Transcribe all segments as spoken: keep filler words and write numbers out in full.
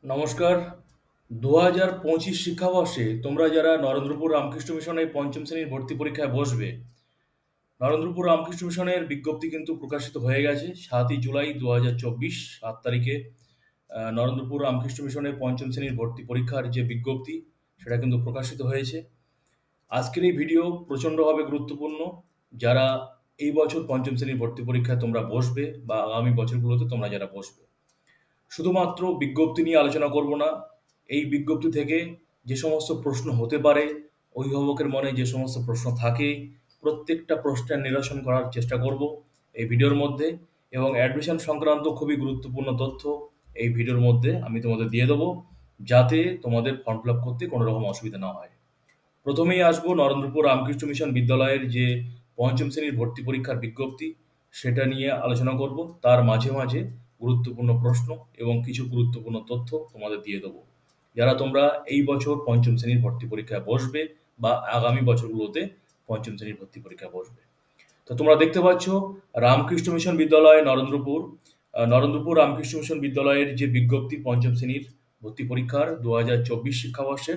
নমস্কার। দু হাজার পঁচিশ শিক্ষাবর্ষে তোমরা যারা নরেন্দ্রপুর রামকৃষ্ণ মিশনে পঞ্চম শ্রেণীর ভর্তি পরীক্ষায় বসবে, নরেন্দ্রপুর রামকৃষ্ণ মিশনের বিজ্ঞপ্তি কিন্তু প্রকাশিত হয়ে গেছে। সাতই জুলাই দু হাজার চব্বিশ সাত তারিখে আহ, নরেন্দ্রপুর রামকৃষ্ণ মিশনের পঞ্চম শ্রেণীর ভর্তি পরীক্ষার যে বিজ্ঞপ্তি সেটা কিন্তু প্রকাশিত হয়েছে। আজকের এই ভিডিও প্রচণ্ডভাবে গুরুত্বপূর্ণ। যারা এই বছর পঞ্চম শ্রেণীর ভর্তি পরীক্ষায় তোমরা বসবে বা আগামী বছরগুলোতে তোমরা যারা বসবে, শুধুমাত্র বিজ্ঞপ্তি নিয়ে আলোচনা করব না। এই বিজ্ঞপ্তি থেকে যে সমস্ত প্রশ্ন হতে পারে, অভিভাবকের মনে যে সমস্ত প্রশ্ন থাকে, প্রত্যেকটা প্রশ্নের নিরসন করার চেষ্টা করব এই ভিডিওর মধ্যে। এবং অ্যাডমিশন সংক্রান্ত খুবই গুরুত্বপূর্ণ তথ্য এই ভিডিওর মধ্যে আমি তোমাদের দিয়ে দেবো, যাতে তোমাদের ফর্ম ফিল আপ করতে কোনো রকম অসুবিধা না হয়। প্রথমেই আসবো নরেন্দ্রপুর রামকৃষ্ণ মিশন বিদ্যালয়ের যে পঞ্চম শ্রেণীর ভর্তি পরীক্ষার বিজ্ঞপ্তি, সেটা নিয়ে আলোচনা করব। তার মাঝে মাঝে গুরুত্বপূর্ণ প্রশ্ন এবং কিছু গুরুত্বপূর্ণ তথ্য তোমাদের দিয়ে দেবো, যারা তোমরা এই বছর পঞ্চম শ্রেণীর ভর্তি পরীক্ষায় বসবে বা আগামী বছরগুলোতে পঞ্চম শ্রেণীর ভর্তি পরীক্ষায় বসবে। তো তোমরা দেখতে পাচ্ছ রামকৃষ্ণ মিশন বিদ্যালয় নরেন্দ্রপুর, আহ, নরেন্দ্রপুর রামকৃষ্ণ মিশন বিদ্যালয়ের যে বিজ্ঞপ্তি পঞ্চম শ্রেণীর ভর্তি পরীক্ষার দু হাজার চব্বিশ শিক্ষাবর্ষের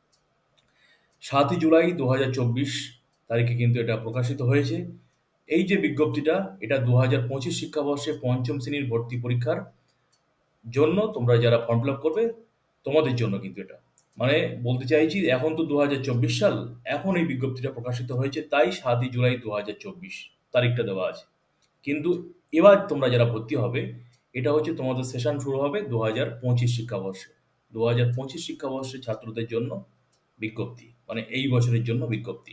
সাতই জুলাই দু হাজার চব্বিশ তারিখে কিন্তু এটা প্রকাশিত হয়েছে। এই যে বিজ্ঞপ্তিটা, এটা দু হাজার পঁচিশ শিক্ষাবর্ষে পঞ্চম শ্রেণীর ভর্তি পরীক্ষার জন্য তোমরা যারা ফর্ম ফিল আপ করবে তোমাদের জন্য কিন্তু এটা, মানে বলতে চাইছি এখন তো দু হাজার চব্বিশ সাল, এখন এই বিজ্ঞপ্তিটা প্রকাশিত হয়েছে, তাই সাতই জুলাই দু হাজার চব্বিশ তারিখটা দেওয়া আছে। কিন্তু এবার তোমরা যারা ভর্তি হবে, এটা হচ্ছে তোমাদের সেশন শুরু হবে দু হাজার পঁচিশ শিক্ষাবর্ষে। দু হাজার পঁচিশ শিক্ষাবর্ষে ছাত্রদের জন্য বিজ্ঞপ্তি, মানে এই বছরের জন্য বিজ্ঞপ্তি।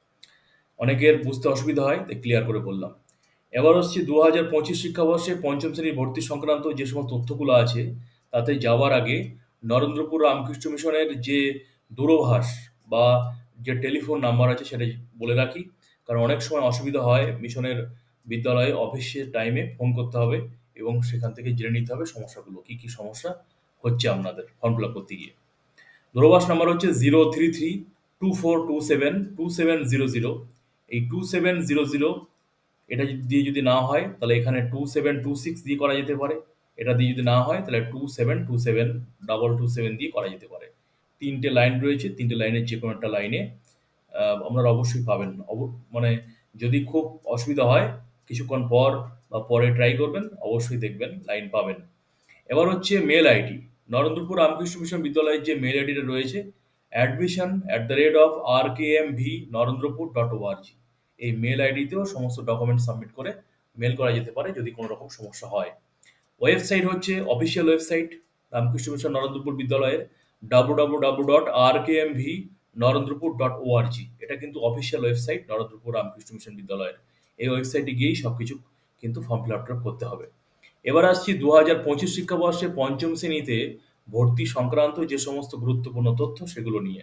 অনেকের বুঝতে অসুবিধা হয়, তাই ক্লিয়ার করে বললাম। এবার হচ্ছে দু হাজার পঁচিশ শিক্ষাবর্ষে পঞ্চম শ্রেণীর ভর্তি সংক্রান্ত যে সমস্ত তথ্যগুলো আছে, তাতে যাওয়ার আগে নরেন্দ্রপুর রামকৃষ্ণ মিশনের যে দূরভাষ বা যে টেলিফোন নাম্বার আছে সেটা বলে রাখি, কারণ অনেক সময় অসুবিধা হয় মিশনের বিদ্যালয়ে অফিসের টাইমে ফোন করতে হবে এবং সেখান থেকে জেনে নিতে হবে সমস্যাগুলো, কি কি সমস্যা হচ্ছে আপনাদের ফর্ম ফিল আপ করতে গিয়ে। দূরভাষ নাম্বার হচ্ছে zero three three two four two seven two seven zero zero. এই টু সেভেন জিরো জিরো এটা দিয়ে যদি না হয় তাহলে এখানে টু সেভেন টু সিক্স দিয়ে করা যেতে পারে। এটা দিয়ে যদি না হয় তাহলে two seven two seven double two seven দিয়ে করা যেতে পারে। তিনটে লাইন রয়েছে, তিনটে লাইনের যে কোনো একটা লাইনে আহ, আপনারা অবশ্যই পাবেন। অব- মানে যদি খুব অসুবিধা হয় কিছুক্ষণ পর বা পরে ট্রাই করবেন, অবশ্যই দেখবেন লাইন পাবেন। এবার হচ্ছে mail ID. Narendrapur Ramakrishna Mission বিদ্যালয়ের যে মেল আইডিটা রয়েছে, admission at the rate of R K M V Narendrapur dot org, এই মেল আইডিতেও সমস্ত ডকুমেন্ট সাবমিট করে মেল করা যেতে পারে যদি কোনো রকম সমস্যা হয়। ওয়েবসাইট হচ্ছে official website Ramakrishna Mission Narendrapur বিদ্যালয়ের W W W dot R K M V Narendrapur dot org. এটা কিন্তু official website Narendrapur Ramakrishna Mission বিদ্যালয়ের। এই ওয়েবসাইটে গিয়েই সব কিছু কিন্তু ফর্ম ফিল আপ করতে হবে। এবার আসছি দু হাজার পঁচিশ শিক্ষাবর্ষে পঞ্চম শ্রেণীতে ভর্তি সংক্রান্ত যে সমস্ত গুরুত্বপূর্ণ তথ্য সেগুলো নিয়ে।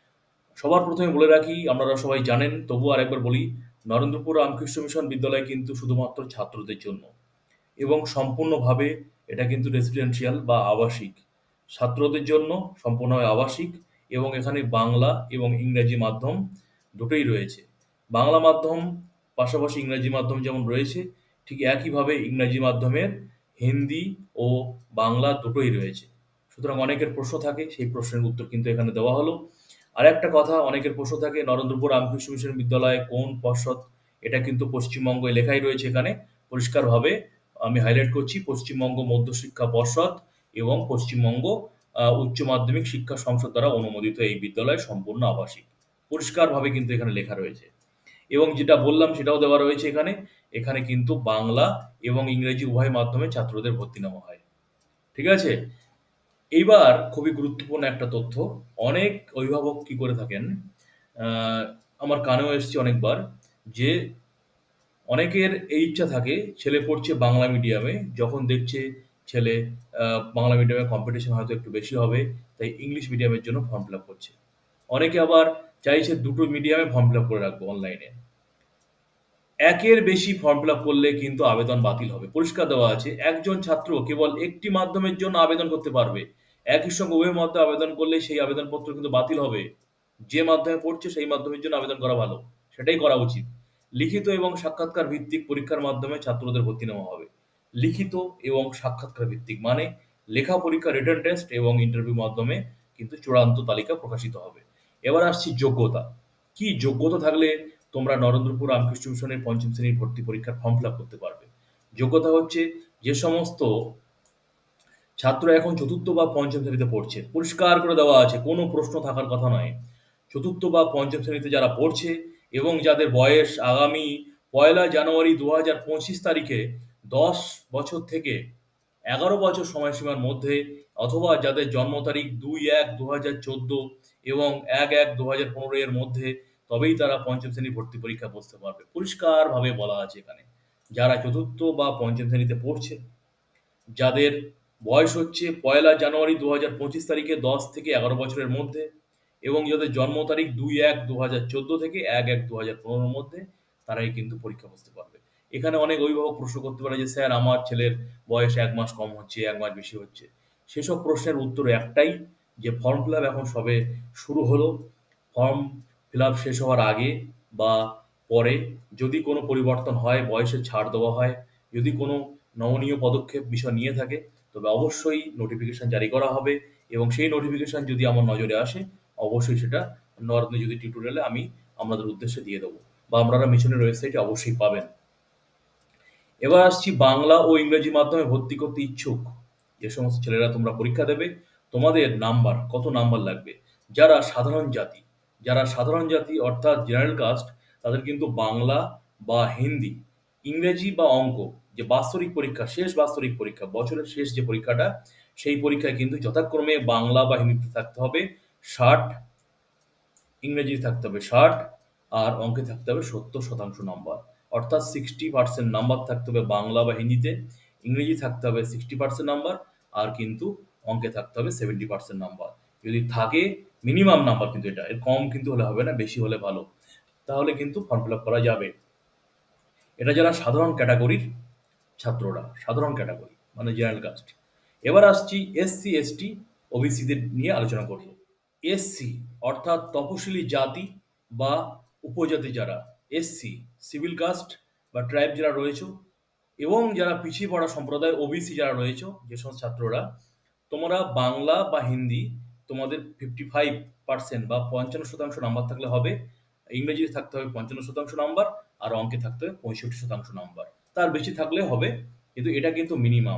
সবার প্রথমে বলে রাখি, আপনারা সবাই জানেন, তবু আরেকবার বলি, নরেন্দ্রপুর রামকৃষ্ণ মিশন বিদ্যালয় কিন্তু শুধুমাত্র ছাত্রদের জন্য এবং সম্পূর্ণভাবে এটা কিন্তু রেসিডেন্সিয়াল বা আবাসিক। ছাত্রদের জন্য সম্পূর্ণভাবে আবাসিক এবং এখানে বাংলা এবং ইংরেজি মাধ্যম দুটোই রয়েছে। বাংলা মাধ্যম পাশাপাশি ইংরেজি মাধ্যম যেমন রয়েছে, ঠিক একইভাবে ইংরেজি মাধ্যমের হিন্দি ও বাংলা দুটোই রয়েছে। সুতরাং অনেকের প্রশ্ন থাকে, সেই প্রশ্নের উত্তর কিন্তু এখানে দেওয়া হলো। আর একটা কথা, অনেকের প্রশ্ন থাকে নরেন্দ্রপুর রামকৃষ্ণ মিশন বিদ্যালয় কোন পর্ষদ, এটা কিন্তু পশ্চিমবঙ্গে লেখাই রয়েছে এখানে পরিষ্কারভাবে। আমি হাইলাইট করছি, পশ্চিমবঙ্গ মধ্যশিক্ষা পর্ষদ এবং পশ্চিমবঙ্গ আহ, উচ্চ মাধ্যমিক শিক্ষা সংসদ দ্বারা অনুমোদিত এই বিদ্যালয় সম্পূর্ণ আবাসিক, পরিষ্কারভাবে কিন্তু এখানে লেখা রয়েছে। এবং যেটা বললাম সেটাও দেওয়া রয়েছে এখানে। এখানে কিন্তু বাংলা এবং ইংরেজি উভয় মাধ্যমে ছাত্রদের ভর্তি নেওয়া হয়। ঠিক আছে। এইবার খুবই গুরুত্বপূর্ণ একটা তথ্য, অনেক অভিভাবক কি করে থাকেন, আহ, আমার কানেও এসেছে অনেকবার, যে অনেকের এই ইচ্ছা থাকে ছেলে পড়ছে বাংলা মিডিয়ামে, যখন দেখছে ছেলে আহ, বাংলা মিডিয়ামে কম্পিটিশন হয়তো একটু বেশি হবে, তাই ইংলিশ মিডিয়ামের জন্য ফর্ম ফিল আপ করছে। অনেকে আবার চাইছে দুটো মিডিয়ামে ফর্ম ফিল আপ করে রাখবো অনলাইনে। একের বেশি ফর্ম ফিল আপ করলে কিন্তু আবেদন বাতিল হবে, পরিষ্কার দেওয়া আছে। একজন ছাত্র কেবল একটি মাধ্যমের জন্য আবেদন করতে পারবে। একই সঙ্গে উভয় মাধ্যমে আবেদন করলে সেই আবেদনপত্র কিন্তু বাতিল হবে। যে মাধ্যমে পড়ছে সেই মাধ্যমের জন্য আবেদন করা ভালো, সেটাই করা উচিত। লিখিত এবং সাক্ষাৎকার ভিত্তিক পরীক্ষার মাধ্যমে ছাত্রদের ভর্তি নেওয়া হবে। লিখিত এবং সাক্ষাৎকার ভিত্তিক মানে লেখা পরীক্ষা, রিটেন টেস্ট এবং ইন্টারভিউ মাধ্যমে কিন্তু চূড়ান্ত তালিকা প্রকাশিত হবে। এবার আসছি যোগ্যতা। কি যোগ্যতা থাকলে তোমরা নরেন্দ্রপুর রামকৃষ্ণ মিশনের পঞ্চম শ্রেণীর ভর্তি পরীক্ষার ফর্ম ফিল আপ করতে পারবে? যোগ্যতা হচ্ছে যে সমস্ত ছাত্র এখন চতুর্থ বা পঞ্চম শ্রেণীতে পড়ছে, পরিষ্কার করে দেওয়া আছে, কোনো প্রশ্ন থাকার কথা নয়। চতুর্থ বা পঞ্চম শ্রেণীতে যারা পড়ছে এবং যাদের বয়স আগামী পয়লা জানুয়ারি দু হাজার পঁচিশ তারিখে দশ বছর থেকে এগারো বছর সময়সীমার মধ্যে, অথবা যাদের জন্ম তারিখ দুই এক দু হাজার চোদ্দ এবং এক এক দু হাজার পনেরো এর মধ্যে, তবেই তারা পঞ্চম শ্রেণীর ভর্তি পরীক্ষা বসতে পারবে। পরিষ্কারভাবে বলা আছে এখানে। যারা চতুর্থ বা পঞ্চম শ্রেণীতে পড়ছে, যাদের বয়স হচ্ছে পয়লা জানুয়ারি দু হাজার পঁচিশ তারিখে দশ থেকে এগারো বছরের মধ্যে এবং যাদের জন্ম তারিখ দুই এক দু হাজার চোদ্দ থেকে এক এক দু হাজার পনেরোর মধ্যে, তারাই কিন্তু পরীক্ষা বসতে পারবে। এখানে অনেক অভিভাবক প্রশ্ন করতে পারে যে স্যার আমার ছেলের বয়স এক মাস কম হচ্ছে, এক মাস বেশি হচ্ছে। সেসব প্রশ্নের উত্তর একটাই, যে ফর্ম ফিল আপ এখন সবে শুরু হলো। ফর্ম ফিল আপ শেষ হওয়ার আগে বা পরে যদি কোনো পরিবর্তন হয়, বয়সে ছাড় দেওয়া হয়, যদি কোনো নমনীয় পদক্ষেপ বিষয় নিয়ে থাকে, তবে অবশ্যই নোটিফিকেশন জারি করা হবে এবং সেই নোটিফিকেশন যদি আমার নজরে আসে, অবশ্যই সেটা নরেন্দ্রজ্যোতি টিউটোরিয়ালে আমি আপনাদের উদ্দেশ্যে দিয়ে দেবো, বা আপনারা মিশনের ওয়েবসাইটে অবশ্যই পাবেন। এবার আসছি বাংলা ও ইংরেজি মাধ্যমে ভর্তি করতে ইচ্ছুক যে সমস্ত ছেলেরা তোমরা পরীক্ষা দেবে, তোমাদের নাম্বার, কত নাম্বার লাগবে? যারা সাধারণ জাতি, যারা সাধারণ জাতি অর্থাৎ জেনারেল কাস্ট, তাদের কিন্তু বাংলা বা হিন্দি, ইংরেজি বা অঙ্ক, যে বাৎসরিক পরীক্ষা, শেষ বাৎসরিক পরীক্ষা, বছরের শেষ যে পরীক্ষাটা, সেই পরীক্ষায় কিন্তু যথাক্রমে বাংলা বা হিন্দিতে থাকতে হবে ষাট, ইংরেজি থাকতে হবে ষাট, আর অঙ্কে থাকতে হবে সত্তর শতাংশ নাম্বার। অর্থাৎ সিক্সটি পার্সেন্ট নাম্বার থাকতে হবে বাংলা বা হিন্দিতে, ইংরেজি থাকতে হবে সিক্সটি পার্সেন্ট নাম্বার, আর কিন্তু অঙ্কে থাকতে হবে সেভেন্টি পার্সেন্ট নাম্বার। যদি থাকে, মিনিমাম নাম্বার কিন্তু এটা, এর কম কিন্তু হলে হবে না, বেশি হলে ভালো, তাহলে কিন্তু ফর্ম ফিল আপ করা যাবে। এটা যারা সাধারণ ক্যাটাগরির ছাত্ররা, সাধারণ ক্যাটাগরি মানে জেনারেল কাস্ট। এবার আসছি এসসি এসটি ওবিসিদের নিয়ে আলোচনা করব। এসসি অর্থাৎ তপশিলি জাতি বা উপজাতি, যারা এসসি সিভিল কাস্ট বা ট্রাইব যারা রয়েছে, এবং যারা পিছিয়ে পড়া সম্প্রদায় ওবিসি যারা রয়েছে, যে সমস্ত ছাত্ররা, তোমরা বাংলা বা হিন্দি তোমাদের ফিফটি ফাইভ পার্সেন্ট বা পঞ্চান্ন শতাংশ নাম্বার থাকলে হবে, ইংরেজিতে থাকতে হবে পঞ্চান্ন শতাংশ নাম্বার, আর অঙ্কে থাকতে হবে পঁয়ষট্টি শতাংশ নাম্বার। তার বেশি থাকলে হবে, কিন্তু এটা কিন্তু মিনিমাম,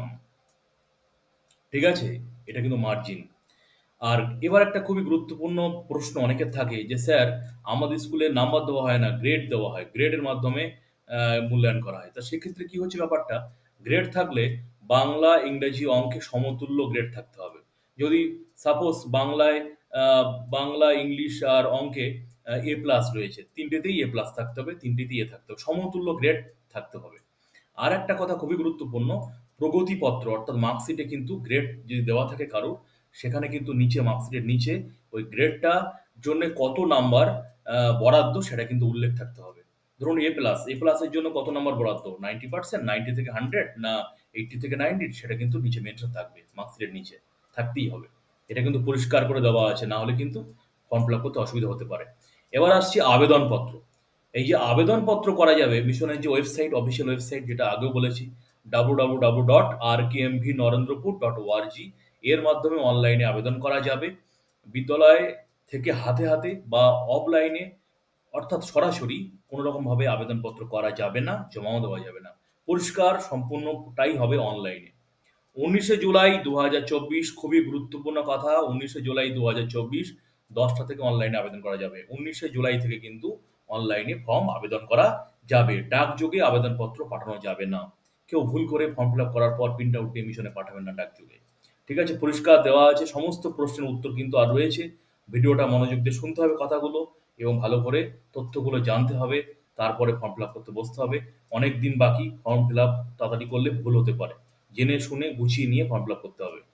ঠিক আছে? এটা কিন্তু মার্জিন। আর এবার একটা খুবই গুরুত্বপূর্ণ প্রশ্ন অনেকের থাকে যে স্যার আমাদের স্কুলে নাম্বার দেওয়া হয় না, গ্রেড দেওয়া হয়, গ্রেডের মাধ্যমে আহ, মূল্যায়ন করা হয়। তা সেক্ষেত্রে কি হচ্ছে ব্যাপারটা, গ্রেড থাকলে বাংলা ইংরেজি অঙ্কে সমতুল্য গ্রেড থাকতে হবে। যদি সাপোজ বাংলায় আহ, বাংলা ইংলিশ আর অঙ্কে এ প্লাস রয়েছে, তিনটেতেই এ প্লাস থাকতে হবে, তিনটেতেই এ থাকতে হবে, সমতুল্য গ্রেড থাকতে হবে। আর একটা কথা খুবই গুরুত্বপূর্ণ, প্রগতিপত্র অর্থাৎ মার্কশিটে কিন্তু গ্রেড যদি দেওয়া থাকে কারো, সেখানে কিন্তু নিচে মার্কশিটের নিচে ওই গ্রেডটা জন্য কত নাম্বার আহ, বরাদ্দ সেটা কিন্তু উল্লেখ থাকতে হবে। ধরুন এ প্লাস, এ প্লাসের জন্য কত নাম্বার বরাদ্দ, নাইনটি পার্সেন্ট, নাইনটি থেকে হান্ড্রেড, না এইটটি থেকে নাইনটি, সেটা কিন্তু নিচে মেনশন থাকবে, মার্কশিটের নিচে থাকতেই হবে। এটা কিন্তু পরিষ্কার করে দেওয়া আছে, না হলে কিন্তু ফর্ম ফিল আপ করতে অসুবিধা হতে পারে। এবার আসছি আবেদনপত্র। এই যে আবেদনপত্র করা যাবে, মিশনের যে ওয়েবসাইট, অফিসিয়াল ওয়েবসাইট, যেটা আগেও বলেছি, W W W dot R K M V Narendrapur dot org, এর মাধ্যমে অনলাইনে আবেদন করা যাবে। বিদ্যালয় থেকে হাতে হাতে বা অফলাইনে অর্থাৎ সরাসরি কোনো রকমভাবে আবেদনপত্র করা যাবে না, জমাও দেওয়া যাবে না। পরিষ্কার সম্পূর্ণটাই হবে অনলাইনে। উনিশে জুলাই দু হাজার চব্বিশ, খুবই গুরুত্বপূর্ণ কথা, উনিশে জুলাই দু হাজার চব্বিশ দশটা থেকে অনলাইনে আবেদন করা যাবে। উনিশে জুলাই থেকে কিন্তু অনলাইনে ফর্ম আবেদন করা যাবে, ডাকযোগে আবেদনপত্র পাঠানো যাবে না। কেউ ভুল করে ফর্ম ফিল আপ করার পর প্রিন্ট আউট দিয়ে মিশনে পাঠাবেন না ডাকযোগে, ঠিক আছে? পরিষ্কার দেওয়া আছে, সমস্ত প্রশ্নের উত্তর কিন্তু আর রয়েছে। ভিডিওটা মনোযোগ দিয়ে শুনতে হবে কথাগুলো এবং ভালো করে তথ্যগুলো জানতে হবে, তারপরে ফর্ম ফিল আপ করতে বসতে হবে। অনেক দিন বাকি, ফর্ম ফিল আপ তাড়াতাড়ি করলে ভুল হতে পারে, জেনে শুনে গুছিয়ে নিয়ে ফর্ম ফিল আপ করতে হবে।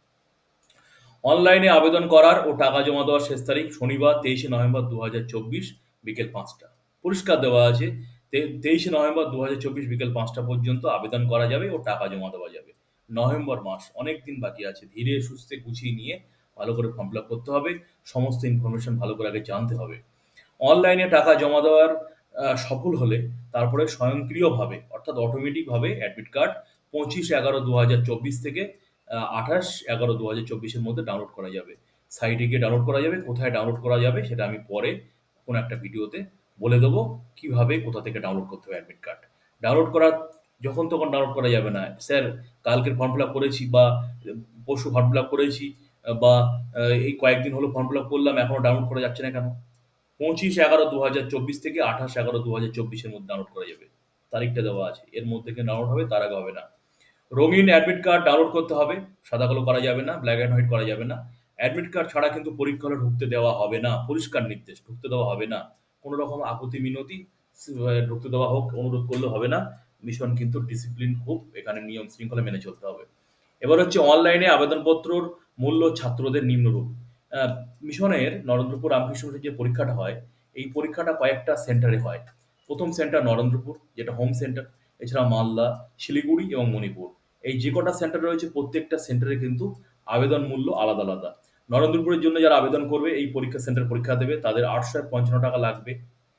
অনলাইনে আবেদন করার ও টাকা জমা দেওয়ার শেষ তারিখ শনিবার তেইশে নভেম্বর দু হাজার চব্বিশ বিকেল পাঁচটা। পরিষ্কার দেওয়া আছে, তেইশে নভেম্বর দু হাজার চব্বিশ বিকেল পাঁচটা পর্যন্ত আবেদন করা যাবে ও টাকা জমা দেওয়া যাবে। নভেম্বর মাস, অনেক দিন বাকি আছে, ধীরে সুস্থে গুছিয়ে নিয়ে ভালো করে ফর্ম ফিল আপ করতে হবে, সমস্ত ইনফরমেশন ভালো করে আগে জানতে হবে। অনলাইনে টাকা জমা দেওয়ার আহ, সফল হলে তারপরে স্বয়ংক্রিয়ভাবে অর্থাৎ অটোমেটিকভাবে অ্যাডমিট কার্ড পঁচিশ এগারো দু হাজার চব্বিশ থেকে আঠাশ এগারো দু হাজার চব্বিশের মধ্যে ডাউনলোড করা যাবে। সাইটে গিয়ে ডাউনলোড করা যাবে। কোথায় ডাউনলোড করা যাবে সেটা আমি পরে কোনো একটা ভিডিওতে বলে দেবো, কিভাবে কোথা থেকে ডাউনলোড করতে হবে অ্যাডমিট কার্ড। ডাউনলোড করা যখন তখন ডাউনলোড করা যাবে না। স্যার কালকের ফর্ম ফিল আপ করেছি বা পরশু ফর্ম ফিল আপ করেছি বা আহ, এই কয়েকদিন হলো ফর্ম ফিল আপ করলাম, এখনো ডাউনলোড করা যাচ্ছে না কেন? পঁচিশ এগারো দু হাজার চব্বিশ থেকে আঠাশ এগারো দু হাজার চব্বিশের মধ্যে ডাউনলোড করা যাবে। তারিখটা দেওয়া আছে, এর মধ্যে থেকে ডাউনলোড হবে, তার আগে হবে না। রঙিন অ্যাডমিট কার্ড ডাউনলোড করতে হবে, সাদা কালো করা যাবে না, ব্ল্যাক অ্যান্ড হোয়াইট করা যাবে না। অ্যাডমিট কার্ড ছাড়া কিন্তু পরীক্ষা হলে ঢুকতে দেওয়া হবে না, পরিষ্কার নির্দেশ, ঢুকতে দেওয়া হবে না। কোনো রকম আপত্তি মিনতি আহ, ঢুকতে দেওয়া হোক অনুরোধ করলে হবে না। মিশন কিন্তু ডিসিপ্লিন খুব, এখানে নিয়ম শৃঙ্খলা মেনে চলতে হবে। এবার হচ্ছে অনলাইনে আবেদনপত্রর মূল্য ছাত্রদের নিম্নরূপ। আহ, মিশনের নরেন্দ্রপুর রামকৃষ্ণ মিশনের যে পরীক্ষাটা হয়, এই পরীক্ষাটা কয়েকটা সেন্টারে হয়। প্রথম সেন্টার নরেন্দ্রপুর, যেটা হোম সেন্টার। এছাড়া মালদা, শিলিগুড়ি এবং মণিপুর। এই যে কটা সেন্টার রয়েছে প্রত্যেকটা সেন্টারে কিন্তু আবেদন মূল্য আলাদা আলাদা। নরেন্দ্রপুরের জন্য যারা আবেদন করবে, এই পরীক্ষা সেন্টার পরীক্ষা দেবে, তাদের আটশো পঞ্চান্ন টাকা লাগবে।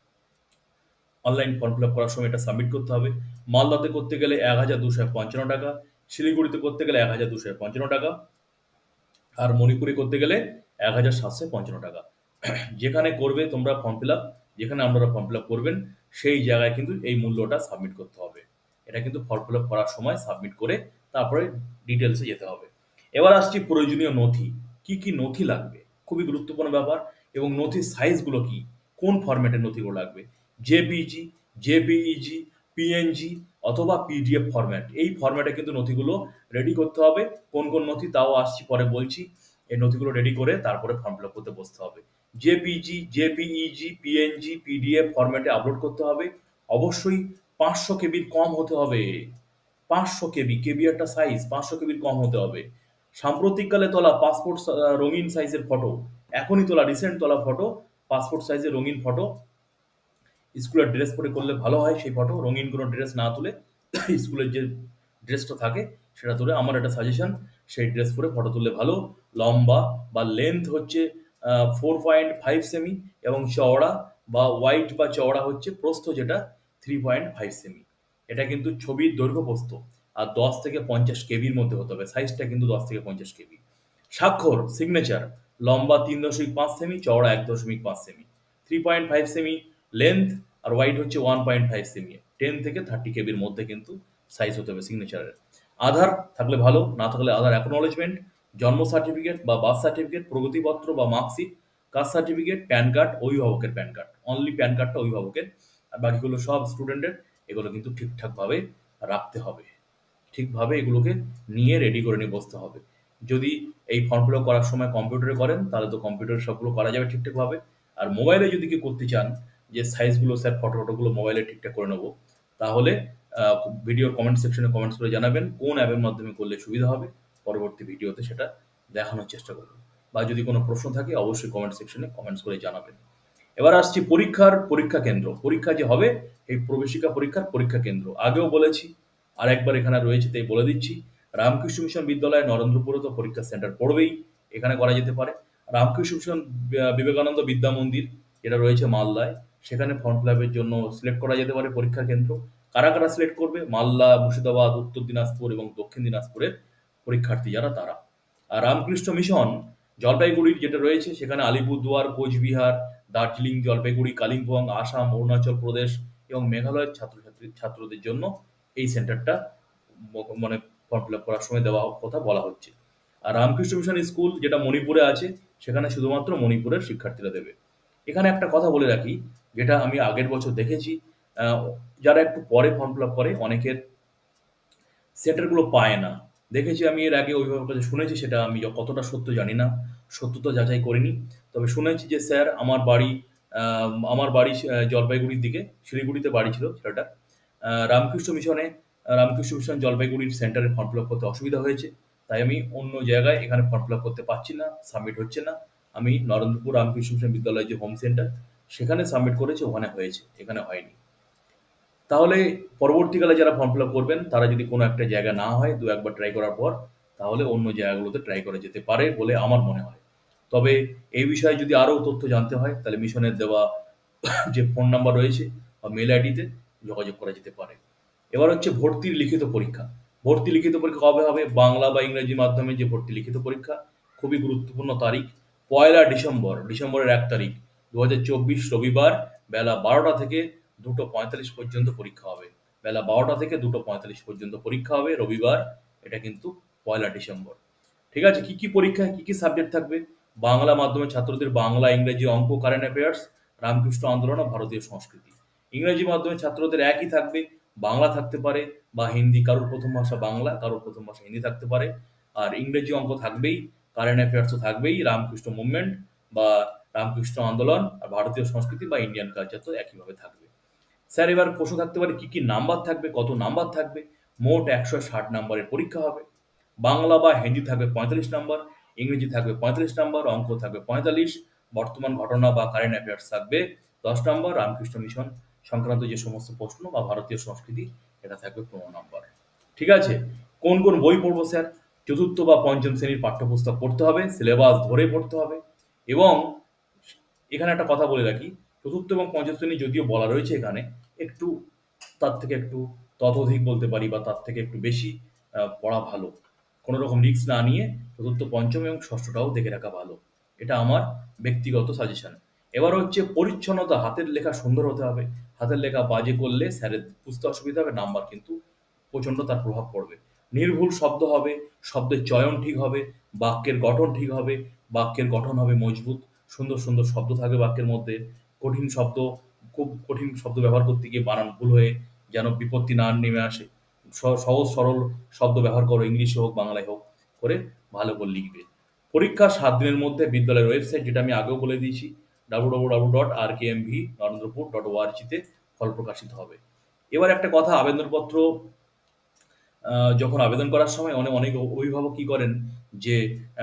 অনলাইন ফর্ম ফিল আপ করার সময় এটা সাবমিট করতে হবে। মালদাতে করতে গেলে এক হাজার দুশো পঞ্চান্ন টাকা, শিলিগুড়িতে করতে গেলে এক হাজার দুশো পঞ্চান্ন টাকা, আর মণিপুরে করতে গেলে এক হাজার সাতশো পঞ্চান্ন টাকা। যেখানে করবে তোমরা ফর্ম ফিল আপ, যেখানে আপনারা ফর্ম ফিল আপ করবেন, সেই জায়গায় কিন্তু এই মূল্যটা সাবমিট করতে হবে। এটা কিন্তু ফর্ম ফিল আপ করার সময় সাবমিট করে তারপরে ডিটেলসে যেতে হবে। এবার আসছি প্রয়োজনীয় নথি। কি কি নথি লাগবে, খুবই গুরুত্বপূর্ণ ব্যাপার। এবং নথির সাইজগুলো কি, কোন ফরম্যাটের নথিগুলো লাগবে? জেপিজি, জেপিইজি, পিএনজি অথবা পিডিএফ ফরম্যাট, এই ফরম্যাটে কিন্তু নথিগুলো রেডি করতে হবে। কোন কোন নথি তাও আসছি পরে বলছি। এই নথিগুলো রেডি করে তারপরে ফর্ম ফিল আপ করতে বসতে হবে। জেপিজি, জেপিইজি, পিএনজি, পিডিএফ ফরম্যাটে আপলোড করতে হবে। অবশ্যই পাঁচশো কেবির কম হতে হবে। পাঁচশো কেবি, কেবি একটা সাইজ, পাঁচশো কেবির কম হতে হবে। সাম্প্রতিককালে তোলা পাসপোর্ট রঙিন সাইজের ফটো, এখনই তোলা রিসেন্ট তোলা ফটো, পাসপোর্ট সাইজের রঙিন ফটো। স্কুলের ড্রেস পরে করলে ভালো হয় সেই ফটো, রঙিন কোনো ড্রেস না তুলে স্কুলের যে ড্রেসটা থাকে সেটা তুলে, আমার একটা সাজেশন, সেই ড্রেস পরে ফটো তুললে ভালো। লম্বা বা লেন্থ হচ্ছে ফোর পয়েন্ট ফাইভ সেমি এবং চওড়া বা হোয়াইট বা চওড়া হচ্ছে প্রস্থ, যেটা থ্রি পয়েন্ট ফাইভ সেমি। এটা কিন্তু ছবির দৈর্ঘ্য প্রস্থ। আর দশ থেকে পঞ্চাশ কেবির মধ্যে হতে হবে, সাইজটা কিন্তু দশ থেকে পঞ্চাশ কেবি। স্বাক্ষর সিগনেচার, লম্বা তিন দশমিক পাঁচ সেমি, চওড়া এক দশমিক পাঁচ সেমি, থ্রি পয়েন্ট ফাইভ সেমি লেন্থ, আর হোয়াইট হচ্ছে ওয়ান পয়েন্ট ফাইভ সেমি। টেন থেকে থার্টি কেবির মধ্যে কিন্তু সাইজ হতে হবে সিগনেচারের। আধার থাকলে ভালো, না থাকলে আধার অ্যাকনোলেজমেন্ট, জন্ম সার্টিফিকেট বা বার্থ সার্টিফিকেট, প্রগতিপত্র বা marksheet, caste certificate, PAN card, অভিভাবকের প্যান কার্ড। অনলি প্যান কার্ডটা অভিভাবকের, আর বাকিগুলো সব স্টুডেন্টের। এগুলো কিন্তু ঠিকঠাকভাবে রাখতে হবে। ঠিকভাবে এগুলোকে নিয়ে রেডি করে নিয়ে বসতে হবে। যদি এই ফর্ম ফিল আপ করার সময় কম্পিউটারে করেন, তাহলে তো কম্পিউটারে সবগুলো করা যাবে ঠিকঠাকভাবে। আর মোবাইলে যদি কেউ করতে চান, যে সাইজগুলো স্যার ফটো ফটোগুলো মোবাইলে ঠিকঠাক করে নেবো, তাহলে ভিডিওর কমেন্ট সেকশনে কমেন্টস করে জানাবেন কোন অ্যাপের মাধ্যমে করলে সুবিধা হবে। পরবর্তী ভিডিওতে সেটা দেখানোর চেষ্টা করব। বা যদি কোনো প্রশ্ন থাকে অবশ্যই কমেন্ট সেকশনে কমেন্টস করে জানাবেন। এবার আসছি পরীক্ষার পরীক্ষা কেন্দ্র। পরীক্ষা যে হবে, এই প্রবেশিকা পরীক্ষার পরীক্ষা কেন্দ্র আগেও বলেছি, আর একবার এখানে রয়েছে তাই বলে দিচ্ছি। রামকৃষ্ণ মিশন বিদ্যালয় নরেন্দ্রপুরে তো পরীক্ষা সেন্টার পড়বেই, এখানে করা যেতে পারে। রামকৃষ্ণ মিশন আহ, বিবেকানন্দ বিদ্যা মন্দির, যেটা রয়েছে মালদায়, সেখানে ফর্ম ফিল আপের জন্য সিলেক্ট করা যেতে পারে পরীক্ষা কেন্দ্র। কারা কারা সিলেক্ট করবে? মালদা, মুর্শিদাবাদ, উত্তর দিনাজপুর এবং দক্ষিণ দিনাজপুরের পরীক্ষার্থী যারা, তারা। আর রামকৃষ্ণ মিশন জলপাইগুড়ির যেটা রয়েছে, সেখানে আলিপুরদুয়ার, কোচবিহার, দার্জিলিং, জলপাইগুড়ি, কালিম্পং, আসাম, অরুণাচল প্রদেশ এবং মেঘালয়ের ছাত্রছাত্রী ছাত্রদের জন্য এই সেন্টারটা ম- মানে ফর্ম ফিল আপ করার সময় দেওয়া কথা বলা হচ্ছে। আর রামকৃষ্ণ মিশন স্কুল যেটা মণিপুরে আছে, সেখানে শুধুমাত্র মণিপুরের শিক্ষার্থীরা দেবে। এখানে একটা কথা বলে রাখি, যেটা আমি আগের বছর দেখেছি, আহ, যারা একটু পরে ফর্ম ফিল আপ করে, অনেকের সেন্টারগুলো পায় না। দেখেছি আমি এর আগে অভিভাবকের কাছে শুনেছি, সেটা আমি য- কতটা সত্য জানি না, সত্যতা যাচাই করিনি। তবে শুনেছি যে স্যার আমার বাড়ি আহ, আমার বাড়ি আহ, জলপাইগুড়ির দিকে, শিলিগুড়িতে বাড়ি ছিল ছেলেটা। আহ, রামকৃষ্ণ মিশনে আহ, রামকৃষ্ণ মিশন জলপাইগুড়ির সেন্টারে ফর্ম ফিল আপ করতে অসুবিধা হয়েছে, তাই আমি অন্য জায়গায় এখানে ফর্ম ফিল আপ করতে পারছি না, সাবমিট হচ্ছে না। আমি নরেন্দ্রপুর রামকৃষ্ণ মিশন বিদ্যালয় যে হোম সেন্টার, সেখানে সাবমিট করেছি, ওখানে হয়েছে, এখানে হয়নি। তাহলে পরবর্তীকালে যারা ফর্ম ফিল আপ করবেন, তারা যদি কোনো একটা জায়গা না হয়, দু একবার ট্রাই করার পর, তাহলে অন্য জায়গাগুলোতে ট্রাই করা যেতে পারে বলে আমার মনে হয়। তবে এই বিষয়ে যদি আরও তথ্য জানতে হয়, তাহলে মিশনের দেওয়া যে ফোন নাম্বার রয়েছে বা মেল আইডিতে যোগাযোগ করা যেতে পারে। এবার হচ্ছে ভর্তির লিখিত পরীক্ষা। ভর্তি লিখিত পরীক্ষা কবে হবে? বাংলা বা ইংরেজি মাধ্যমে যে ভর্তি লিখিত পরীক্ষা, খুবই গুরুত্বপূর্ণ তারিখ পয়লা ডিসেম্বর, ডিসেম্বরের এক তারিখ দু হাজার চব্বিশ রবিবার বেলা বারোটা থেকে দুটো পঁয়তাল্লিশ পর্যন্ত পরীক্ষা হবে। বেলা বারোটা থেকে দুটো পঁয়তাল্লিশ পর্যন্ত পরীক্ষা হবে রবিবার, এটা কিন্তু পয়লা ডিসেম্বর। ঠিক আছে, কি কি পরীক্ষায় কি কি সাবজেক্ট থাকবে? বাংলা মাধ্যমের ছাত্রদের বাংলা, ইংরেজি, অঙ্ক, কারেন্ট অ্যাফেয়ার্স, রামকৃষ্ণ আন্দোলন ও ভারতীয় সংস্কৃতি। ইংরেজি মাধ্যমের ছাত্রদের একই থাকবে, বাংলা থাকতে পারে বা হিন্দি, কারোর প্রথম ভাষা বাংলা, কারোর প্রথম ভাষা হিন্দি থাকতে পারে। আর ইংরেজি, অঙ্ক থাকবেই, কারেন্ট অ্যাফেয়ার্সও থাকবেই, রামকৃষ্ণ মুভমেন্ট বা রামকৃষ্ণ আন্দোলন আর ভারতীয় সংস্কৃতি বা ইন্ডিয়ান কালচার তো একইভাবে থাকবে। স্যার এবার প্রশ্ন থাকতে পারে কি কি নাম্বার থাকবে, কত নাম্বার থাকবে? মোট একশো ষাট নাম্বারের পরীক্ষা হবে। বাংলা বা হিন্দি থাকবে পঁয়তাল্লিশ নাম্বার, ইংরেজি থাকবে পঁয়তাল্লিশ নাম্বার, অঙ্ক থাকবে পঁয়তাল্লিশ, বর্তমান ঘটনা বা কারেন্ট অ্যাফেয়ার্স থাকবে দশ নাম্বার, রামকৃষ্ণ মিশন সংক্রান্ত যে সমস্ত প্রশ্ন বা ভারতীয় সংস্কৃতি এটা থাকবে পনেরো নাম্বার। ঠিক আছে, কোন কোন বই পড়বো স্যার? চতুর্থ বা পঞ্চম শ্রেণীর পাঠ্যপুস্তক পড়তে হবে, সিলেবাস ধরে পড়তে হবে। এবং এখানে একটা কথা বলে রাখি, চতুর্থ এবং পঞ্চম শ্রেণী যদিও বলা রয়েছে এখানে, একটু তার থেকে একটু ততোধিক বলতে পারি বা তার থেকে একটু বেশি আহ, পড়া ভালো। কোনো রকম রিস্ক না নিয়ে চতুর্থ, পঞ্চম এবং ষষ্ঠটাও দেখে রাখা ভালো। এটা আমার ব্যক্তিগত সাজেশন। এবার হচ্ছে পরিচ্ছন্নতা, হাতের লেখা সুন্দর হতে হবে। হাতের লেখা বাজে করলে স্যারের বুঝতে অসুবিধা হবে, নাম্বার কিন্তু প্রচণ্ড তার প্রভাব পড়বে। নির্ভুল শব্দ হবে, শব্দের চয়ন ঠিক হবে, বাক্যের গঠন ঠিক হবে, বাক্যের গঠন হবে মজবুত, সুন্দর সুন্দর শব্দ থাকবে বাক্যের মধ্যে। কঠিন শব্দ, খুব কঠিন শব্দ ব্যবহার করতে গিয়ে বানান ভুল হয়ে যেন বিপত্তি না নেমে আসে। স- সহজ সরল শব্দ ব্যবহার করো, ইংলিশে হোক বাংলায় হোক, করে ভালো করে লিখবে। পরীক্ষা সাত দিনের মধ্যে বিদ্যালয়ের ওয়েবসাইট, যেটা আমি আগেও বলে দিয়েছি, W W W dot R K M V Narendrapur dot ওআরজিতে ফল প্রকাশিত হবে। এবার একটা কথা, আবেদনপত্র আহ, যখন আবেদন করার সময় অনেক অনেক অভিভাবক কি করেন যে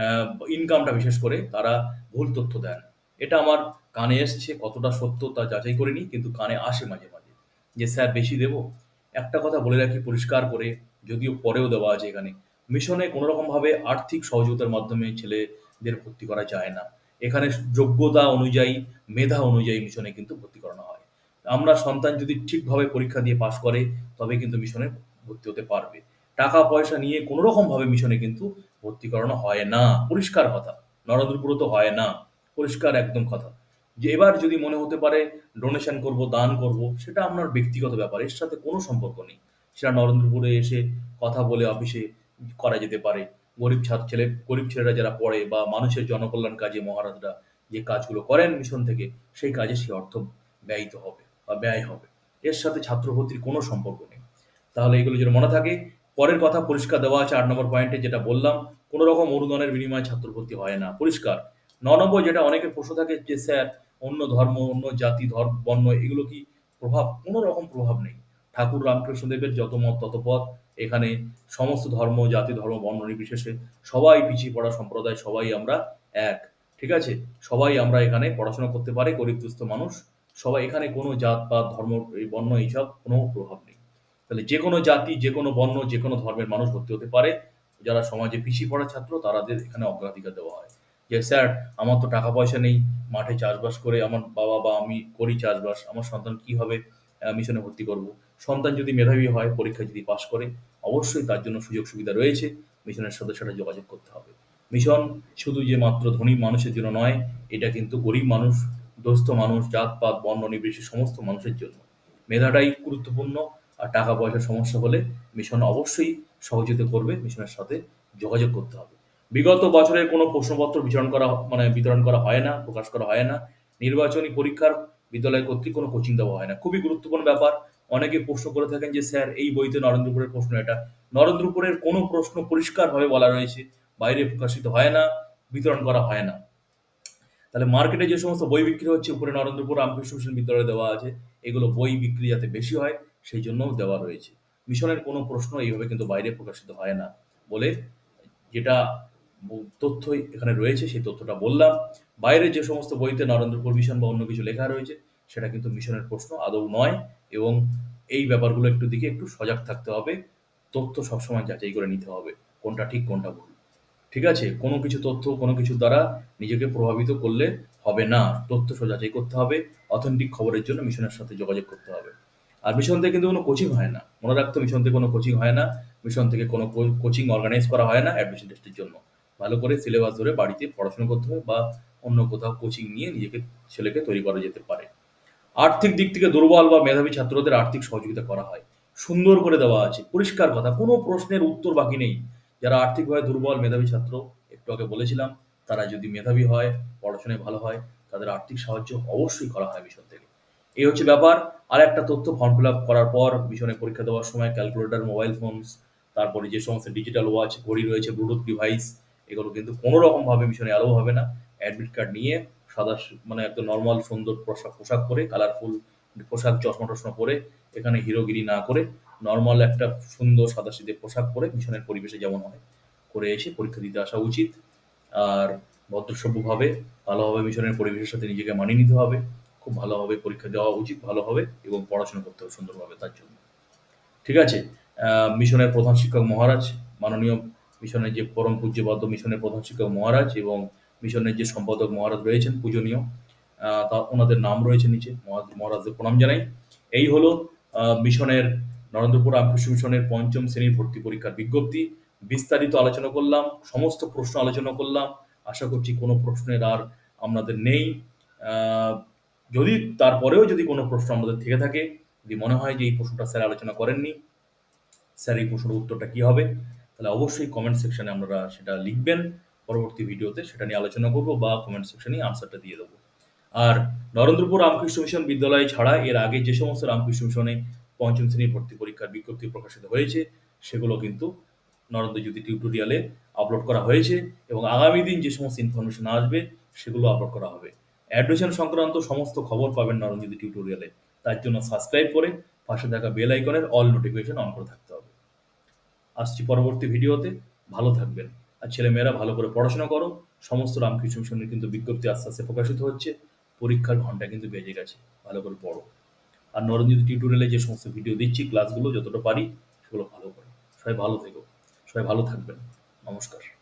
ইনকামটা বিশেষ করে তারা ভুল তথ্য দেন। এটা আমার কানে এসছে, কতটা সত্য তা যাচাই করিনি, কিন্তু কানে আসে মাঝে মাঝে যে স্যার বেশি দেব। একটা কথা বলে রাখি পরিষ্কার করে, যদিও পরেও দেওয়া আছে এখানে, মিশনে কোনো রকমভাবে আর্থিক সহযোগিতার মাধ্যমে ছেলেদের ভর্তি করা যায় না। এখানে যোগ্যতা অনুযায়ী, মেধা অনুযায়ী মিশনে কিন্তু ভর্তি করানো হয়। আমরা সন্তান যদি ঠিকভাবে পরীক্ষা দিয়ে পাশ করে তবে কিন্তু মিশনে ভর্তি হতে পারবে। টাকা পয়সা নিয়ে কোনো রকম ভাবে মিশনে কিন্তু ভর্তি করানো হয় না, পরিষ্কার কথা। নরেন্দ্রপুরে তো হয় না, পরিষ্কার একদম কথা। যে এবার যদি মনে হতে পারে ডোনেশন করব, দান করব, সেটা আপনার ব্যক্তিগত ব্যাপার, এর সাথে কোনো সম্পর্ক নেই। সেটা নরেন্দ্রপুরে এসে কথা বলে অফিসে করা যেতে পারে। গরিব ছাত্র ছেলে, গরিব ছেলেরা যারা পড়ে বা মানুষের জনকল্যাণ কাজে মহারাজরা যে কাজগুলো করেন মিশন থেকে, সেই কাজে সে অর্থ ব্যয়িত হবে বা ব্যয় হবে। এর সাথে ছাত্র ভর্তির কোনো সম্পর্ক নেই। তাহলে এগুলো যেন মনে থাকে। পরের কথা পরিষ্কার দেওয়া আছে আট নম্বর পয়েন্টে, যেটা বললাম, কোনো রকম অনুদানের বিনিময়ে ছাত্র ভর্তি হয় না, পরিষ্কার। ন নম্বর যেটা অনেকের প্রশ্ন থাকে যে স্যার অন্য ধর্ম, অন্য জাতি, ধর্ম, বর্ণ এগুলো কি প্রভাব? কোনো রকম প্রভাব নেই। ঠাকুর রামকৃষ্ণদেবের যত মত তত পথ। এখানে সমস্ত ধর্ম, জাতি, ধর্ম, বর্ণ নির্বিশেষে সবাই পিছিয়ে পড়া সম্প্রদায়, সবাই আমরা এক। ঠিক আছে, সবাই আমরা এখানে পড়াশোনা করতে পারি, গরিব দুস্থ মানুষ সবাই। এখানে কোনো জাত পাত, ধর্ম, এই বর্ণ এইসব কোনো প্রভাব নেই। তাহলে যে কোনো জাতি, যে কোনো বর্ণ, যে কোনো ধর্মের মানুষ ভর্তি হতে পারে। যারা সমাজে পিছিয়ে পড়া ছাত্র তাদের এখানে অগ্রাধিকার দেওয়া হয়। যে স্যার আমার তো টাকা পয়সা নেই, মাঠে চাষবাস করে আমার বাবা বা আমি করি চাষবাস, আমার সন্তান কিভাবে আহ, মিশনে ভর্তি করব? সন্তান যদি মেধাবী হয়, পরীক্ষা যদি পাশ করে, অবশ্যই তার জন্য সুযোগ সুবিধা রয়েছে, মিশনের সাথে সাথে যোগাযোগ করতে হবে। মিশন শুধু যে মাত্র ধনী মানুষের জন্য নয়, এটা কিন্তু গরিব মানুষ, দুস্থ মানুষ, জাতপাত, বর্ণ নির্বিশেষে সমস্ত মানুষের জন্য। মেধাটাই গুরুত্বপূর্ণ। আর টাকা পয়সার সমস্যা হলে মিশন অবশ্যই সহযোগিতা করবে, মিশনের সাথে যোগাযোগ করতে হবে। বিগত বছরের কোনো প্রশ্নপত্র বিতরণ করা মানে বিতরণ করা হয় না, প্রকাশ করা হয় না। নির্বাচনী পরীক্ষার বিদ্যালয় কর্তৃক কোনো কোচিং দেওয়া হয় না, খুবই গুরুত্বপূর্ণ ব্যাপার। অনেকে প্রশ্ন করে থাকেন যে স্যার এই বইতে নরেন্দ্রপুরের প্রশ্ন এটা। নরেন্দ্রপুরের কোনো প্রশ্ন পরিষ্কারভাবে বলা রয়েছে, বাইরে প্রকাশিত হয় না, বিতরণ করা হয় না। তাহলে মার্কেটে যে সমস্ত বই বিক্রি হচ্ছে, উপরে নরেন্দ্রপুর রামকৃষ্ণ মিশন বিদ্যালয়ে দেওয়া আছে, এগুলো বই বিক্রি যাতে বেশি হয় সেই জন্যও দেওয়া রয়েছে। মিশনের কোনো প্রশ্ন এইভাবে কিন্তু বাইরে প্রকাশিত হয় না বলে, যেটা ব- তথ্য এখানে রয়েছে সেই তথ্যটা বললাম। বাইরে যে সমস্ত বইতে নরেন্দ্রপুর মিশন বা অন্য কিছু লেখা রয়েছে সেটা কিন্তু মিশনের প্রশ্ন আদৌ নয়। এবং এই ব্যাপারগুলো একটু দিকে একটু সজাগ থাকতে হবে। তথ্য সবসময় যাচাই করে নিতে হবে কোনটা ঠিক কোনটা ভুল। ঠিক আছে, কোনো কিছু তথ্য কোনো কিছুর দ্বারা নিজেকে প্রভাবিত করলে হবে না। তথ্য যাচাই করতে হবে। অথেন্টিক খবরের জন্য মিশনের সাথে যোগাযোগ করতে হবে। আর মিশন থেকে কিন্তু কোনো কোচিং হয় না, মনে রাখতে হবে, মিশন থেকে কোনো কোচিং হয় না। মিশন থেকে কোনো কো- কোচিং অর্গানাইজ করা হয় না অ্যাডমিশন টেস্টের জন্য। ভালো করে সিলেবাস ধরে বাড়িতে পড়াশোনা করতে হবে বা অন্য কোথাও কোচিং নিয়ে নিজেকে ছেলেকে তৈরি করা যেতে পারে। আর্থিক দিক থেকে দুর্বল বা মেধাবী ছাত্রদের আর্থিক সহযোগিতা করা হয়। সুন্দর করে দেওয়া আছে, পরিষ্কার কথা, কোনো প্রশ্নের উত্তর বাকি নেই। যারা আর্থিকভাবে দুর্বল মেধাবী ছাত্র, একটু আগে বলেছিলাম, তারা যদি মেধাবী হয়, পড়াশোনায় ভালো হয়, তাদের আর্থিক সাহায্য অবশ্যই করা হয় মিশন থেকে। এই হচ্ছে ব্যাপার। আর একটা তথ্য, ফর্ম ফিল আপ করার পর মিশনে পরীক্ষা দেওয়ার সময় ক্যালকুলেটর, মোবাইল ফোনস, তারপরে যে সমস্ত ডিজিটাল ওয়াচ, ঘড়ি রয়েছে, ব্লুটুথ ডিভাইস, এগুলো কিন্তু কোনো রকমভাবে মিশনে অ্যালাউ হবে না। অ্যাডমিট কার্ড নিয়ে সাদা স- মানে একদম নর্মাল সুন্দর পোশাক পোশাক পরে, কালারফুল পোশাক, চশমা টশমা পরে, এখানে হিরোগিরি না করে নর্মাল একটা সুন্দর সাদাসিধে পোশাক পরে মিশনের পরিবেশে যেমন হয় করে এসে পরীক্ষা দিতে আসা উচিত। আর ভদ্রসভ্যভাবে ভালোভাবে মিশনের পরিবেশের সাথে নিজেকে মানিয়ে নিতে হবে। খুব ভালোভাবে পরীক্ষা দেওয়া উচিত, ভালোভাবে, এবং পড়াশোনা করতে হবে সুন্দরভাবে তার জন্য। ঠিক আছে? আহ, মিশনের প্রধান শিক্ষক মহারাজ, মাননীয় মিশনের যে পরম পূজ্যপাদ্য মিশনের প্রধান শিক্ষক মহারাজ এবং মিশনের যে সম্পাদক মহারাজ রয়েছেন পূজনীয়, আহ, তা ওনাদের নাম রয়েছে নিচে, মহারাজ মহারাজদের প্রণাম জানাই। এই হলো আহ, মিশনের, নরেন্দ্রপুর রামকৃষ্ণ মিশনের পঞ্চম শ্রেণীর ভর্তি পরীক্ষার বিজ্ঞপ্তি। বিস্তারিত আলোচনা করলাম, সমস্ত প্রশ্ন আলোচনা করলাম। আশা করছি কোনো প্রশ্নের আর আপনাদের নেই। আহ, যদি তারপরেও যদি কোনো প্রশ্ন আমাদের থেকে থাকে, যদি মনে হয় যে এই প্রশ্নটা স্যার আলোচনা করেননি, স্যার এই প্রশ্নের উত্তরটা কি হবে, তাহলে অবশ্যই কমেন্ট সেকশনে আপনারা সেটা লিখবেন। পরবর্তী ভিডিওতে সেটা নিয়ে আলোচনা করব বা কমেন্ট সেকশনে আনসারটা দিয়ে দেবো। আর নরেন্দ্রপুর রামকৃষ্ণ মিশন বিদ্যালয় ছাড়া এর আগে যে সমস্ত রামকৃষ্ণ মিশনে পঞ্চম শ্রেণীর ভর্তি পরীক্ষার বিজ্ঞপ্তি প্রকাশিত হয়েছে, সেগুলো কিন্তু নরেন্দ্রজ্যোতি টিউটোরিয়ালে আপলোড করা হয়েছে, এবং আগামী দিন যে সমস্ত ইনফরমেশন আসবে সেগুলো আপলোড করা হবে। অ্যাডমিশন সংক্রান্ত সমস্ত খবর পাবেন নরেন্দ্রজ্যোতি টিউটোরিয়ালে। তার জন্য সাবস্ক্রাইব করে পাশে থাকা বেল আইকনের অল নোটিফিকেশন অন করে থাকতে হবে। আসছি পরবর্তী ভিডিওতে। ভালো থাকবেন। আর ছেলেমেয়েরা ভালো করে পড়াশোনা করো। সমস্ত রামকৃষ্ণ মিশনের কিন্তু বিজ্ঞপ্তি আস্তে আস্তে প্রকাশিত হচ্ছে। পরীক্ষার ঘন্টা কিন্তু বেজে গেছে। ভালো করে পড়ো। আর নরেন্দ্র টিউটোরিয়ালে যে সমস্ত ভিডিও দিচ্ছি, ক্লাসগুলো যতটা পারি সেগুলো ভালো করো। সবাই ভালো থেকো। সবাই ভালো থাকবেন। নমস্কার।